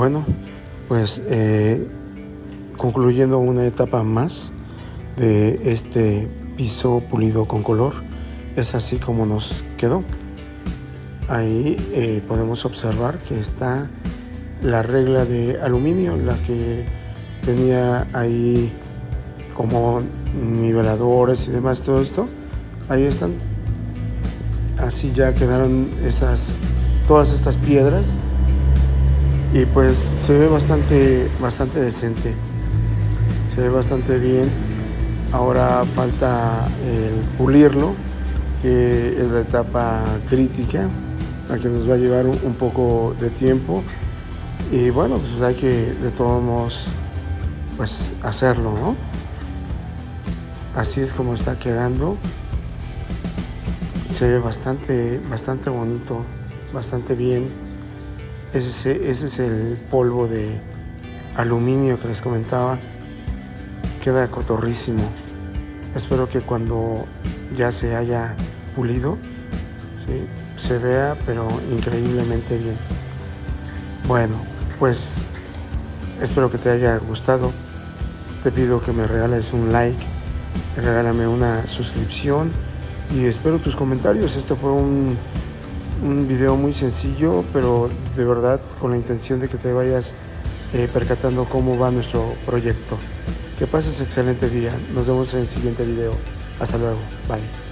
Bueno, pues concluyendo una etapa más de este piso pulido con color, es así como nos quedó. Ahí podemos observar que está la regla de aluminio, la que tenía ahí como niveladores y demás, todo esto, ahí están. Así ya quedaron todas estas piedras y pues se ve bastante decente, se ve bastante bien. Ahora falta el pulirlo, que es la etapa crítica, la que nos va a llevar un poco de tiempo, y bueno, pues hay que de todos modos pues hacerlo, ¿no? Así es como está quedando. Se ve bastante bonito, bastante bien. Ese es el polvo de aluminio que les comentaba. Queda cotorrísimo. Espero que cuando ya se haya pulido, ¿sí?, se vea pero increíblemente bien. Bueno, pues espero que te haya gustado. Te pido que me regales un like, regálame una suscripción y espero tus comentarios. Este fue un video muy sencillo, pero de verdad con la intención de que te vayas percatando cómo va nuestro proyecto. Que pases excelente día. Nos vemos en el siguiente video. Hasta luego. Bye.